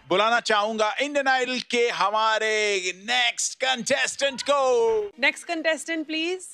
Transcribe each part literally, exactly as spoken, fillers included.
बुलाना चाहूंगा Indian idol के हमारे नेक्स्ट कंटेस्टेंट को। Next contestant please.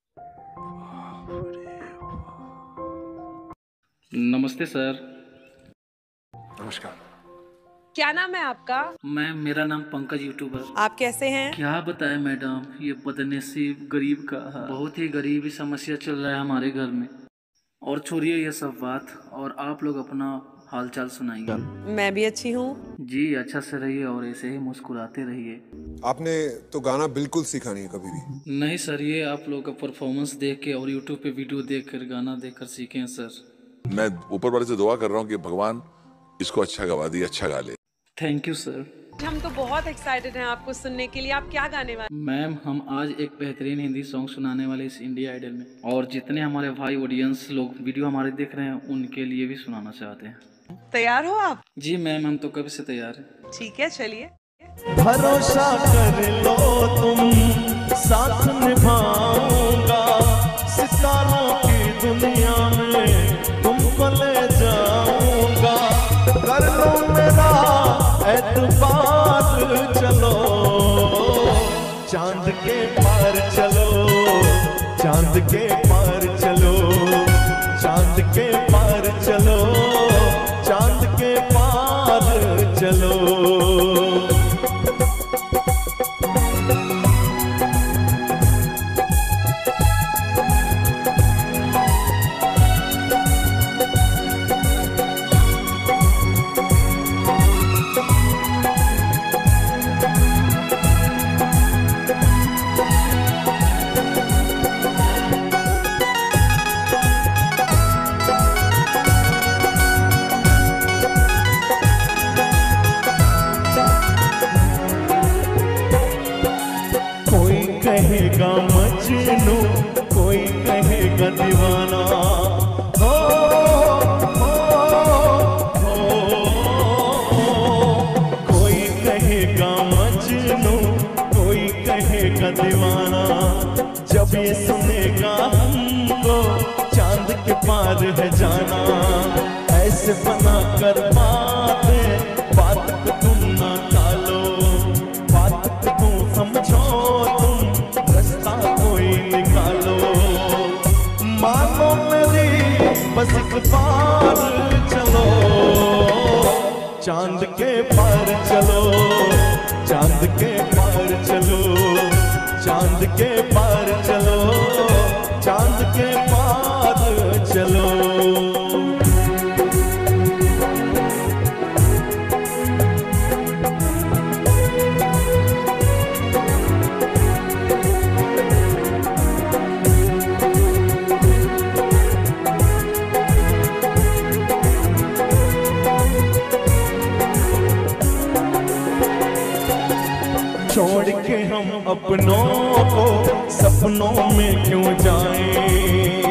नमस्ते सर। नमस्कार। क्या नाम है आपका? मैम मेरा नाम पंकज यूट्यूबर। आप कैसे हैं? क्या बताएं मैडम, ये बदनसीब गरीब का बहुत ही गरीबी समस्या चल रहा है हमारे घर में। और छोड़िए ये सब बात, और आप लोग अपना हालचाल सुनाइए। मैं भी अच्छी हूँ जी, अच्छा से रहिए और ऐसे ही मुस्कुराते रहिए। आपने तो गाना बिल्कुल सीखा नहीं कभी भी? नहीं सर, ये आप लोग का परफॉर्मेंस देख के और यूट्यूब पे वीडियो देख कर गाना देख कर सीखे हैं सर। मैं ऊपर वाले से दुआ कर रहा हूँ कि भगवान इसको अच्छा गवा दे, अच्छा गा ले। Thank you sir. हम तो बहुत एक्साइटेड हैं आपको सुनने के लिए। आप क्या गाने वाले? मैम हम आज एक बेहतरीन हिंदी सॉन्ग सुनाने वाले इस इंडिया आइडल में, और जितने हमारे भाई ऑडियंस लोग वीडियो हमारे देख रहे हैं उनके लिए भी सुनाना चाहते हैं। तैयार हो आप? जी मैम, हम तो कब से तैयार हैं। ठीक है, चलिए। भरोसा कर लो तुम, साथ निभाऊंगा, सितारों की दुनिया में तुमको ले जाऊंगा। कर लो मेरा एतबार, चलो चांद के पार चलो, चांद के पार चलो, चांद के पार चलो, चांद के पार चलो। कहेगा मजनू, कोई कहेगा दीवाना, हो, हो, हो, कोई कहेगा मजनू, कोई कहेगा दीवाना। जब ये सुनेगा हमको चांद के पार है जाना। ऐसे बना कर बातें, बात को तुम ना टालो, बात को तुम समझो, निकालो। मानो मेरी बस एक बार चलो, चांद के पार चलो, चांद के पार चलो, चांद के पार चलो, चांद के पार चलो। छोड़ के हम अपनों को सपनों में क्यों जाएं,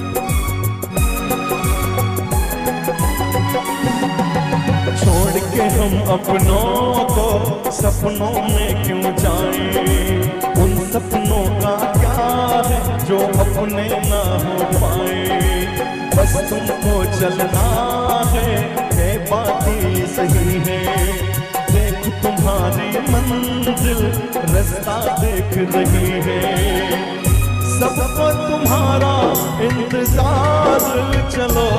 छोड़ के हम अपनों को सपनों में क्यों जाएं। उन सपनों का क्या है जो अपने ना हो पाए। बस तुमको चलना है, ये बात ही सही है। देख तुम्हारी मंजिल रास्ता देख रही है, सबको तुम्हारा इंतजार। चलो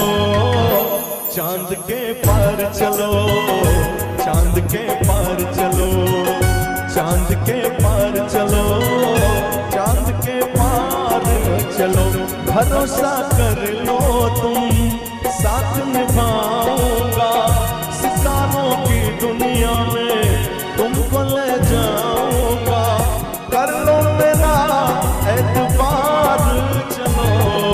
चांद के पार चलो, चांद के पार चलो, चांद के पार चलो, चांद के पार चलो। भरोसा कर लो तुम, साथ निभाऊंगा, सितारों की दुनिया में तुमको ले जाऊंगा। कर लो मेरा एतबार, चलो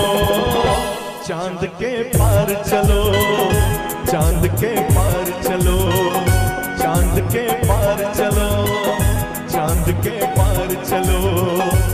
चांद के पार चलो, चांद के पार चलो, चांद के पार चलो, चांद के पार चलो।